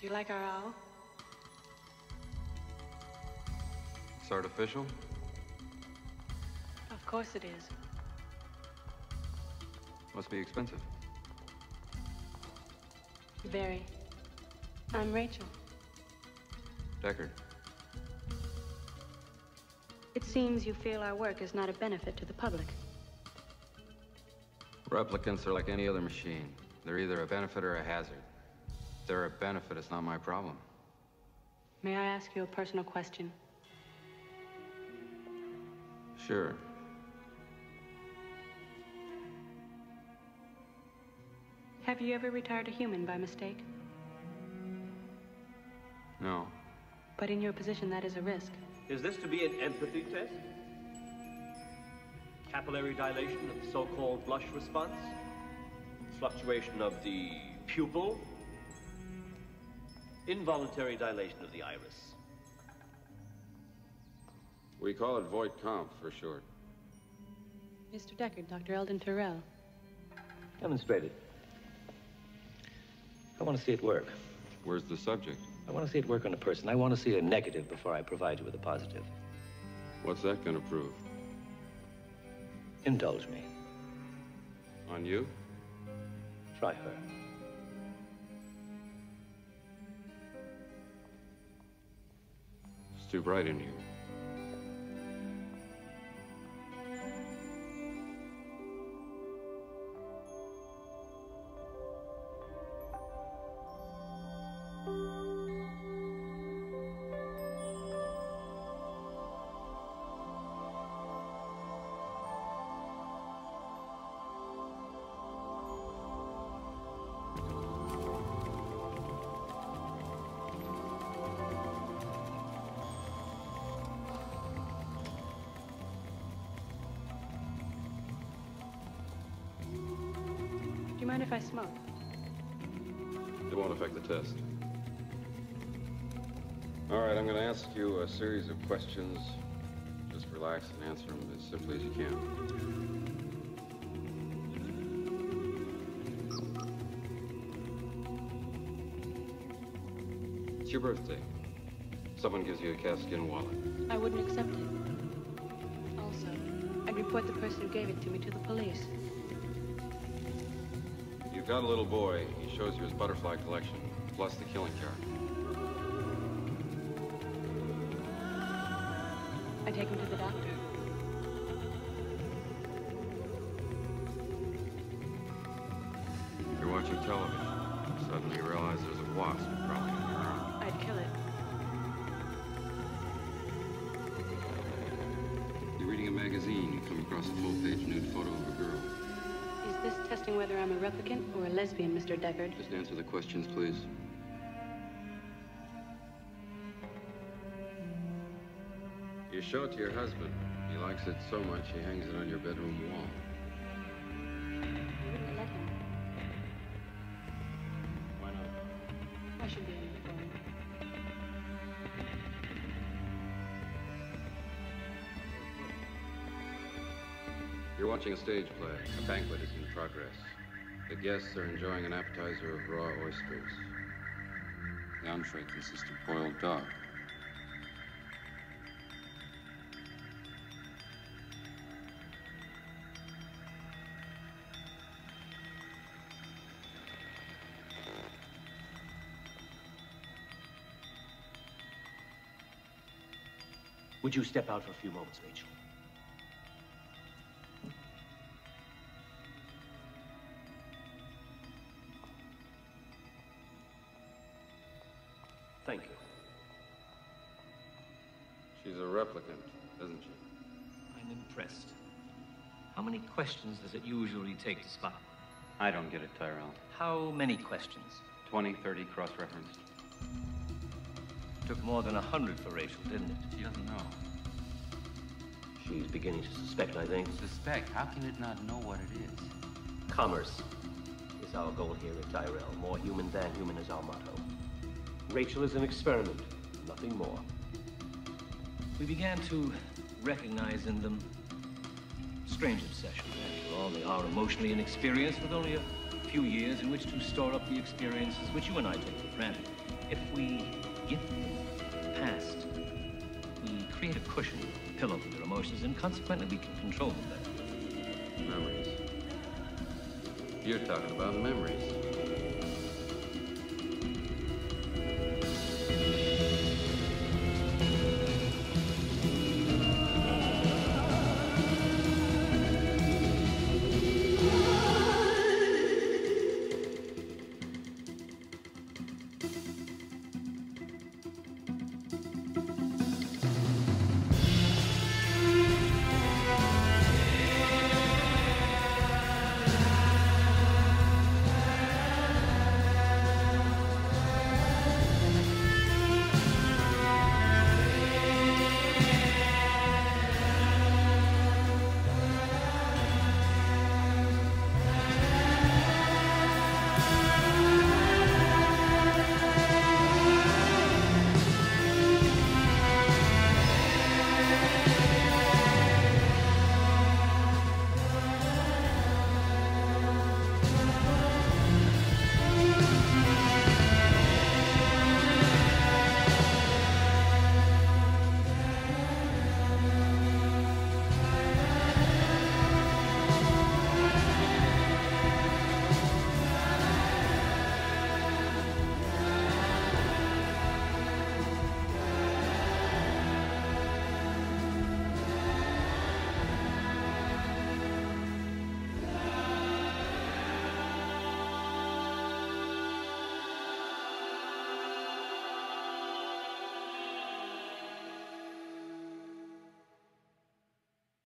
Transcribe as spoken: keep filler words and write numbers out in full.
Do you like our owl? It's artificial? Of course it is. Must be expensive. Very. I'm Rachel. Deckard. It seems you feel our work is not a benefit to the public. Replicants are like any other machine. They're either a benefit or a hazard. If they're a benefit, it's not my problem. May I ask you a personal question? Sure. Have you ever retired a human by mistake? No. But in your position, that is a risk. Is this to be an empathy test? Capillary dilation of the so-called blush response? Fluctuation of the pupil? Involuntary dilation of the iris? We call it Voight-Kampff for short. Mister Deckard, Doctor Eldon Tyrell. Demonstrate it. I want to see it work. Where's the subject? I want to see it work on a person. I want to see a negative before I provide you with a positive. What's that gonna prove? Indulge me. On you? Try her. It's too bright in here. Do you mind if I smoke? It won't affect the test. All right, I'm going to ask you a series of questions. Just relax and answer them as simply as you can. It's your birthday. Someone gives you a calfskin wallet. I wouldn't accept it. Also, I'd report the person who gave it to me to the police. You've got a little boy. He shows you his butterfly collection, plus the killing chart. I take him to the doctor. You're watching television. Suddenly you realize there's a wasp crawling on your arm. I'd kill it. You're reading a magazine. You come across a full-page nude photo of a girl. Is this testing whether I'm a replicant or a lesbian, Mister Deckard? Just answer the questions, please. You show it to your husband. He likes it so much, he hangs it on your bedroom wall. I wouldn't let him. Why not? I should be on the phone. You're watching a stage play. A banquet is in progress. The guests are enjoying an appetizer of raw oysters. The entree consists of boiled dog. Would you step out for a few moments, Rachel? Thank you. She's a replicant, isn't she? I'm impressed. How many questions does it usually take to spot one? I don't get it, Tyrell. How many questions? twenty, thirty, cross-referenced. Took more than a hundred for Rachel, didn't it? She doesn't know. She's beginning to suspect, I think. Suspect? How can it not know what it is? Commerce is our goal here at Tyrell. More human than human is our motto. Rachel is an experiment, nothing more. We began to recognize in them strange obsession. After all, they are emotionally inexperienced with only a few years in which to store up the experiences which you and I take for granted. If we gift them past, we create a cushion, a pillow for their emotions, and consequently we can control them better. Memories. You're talking about memories.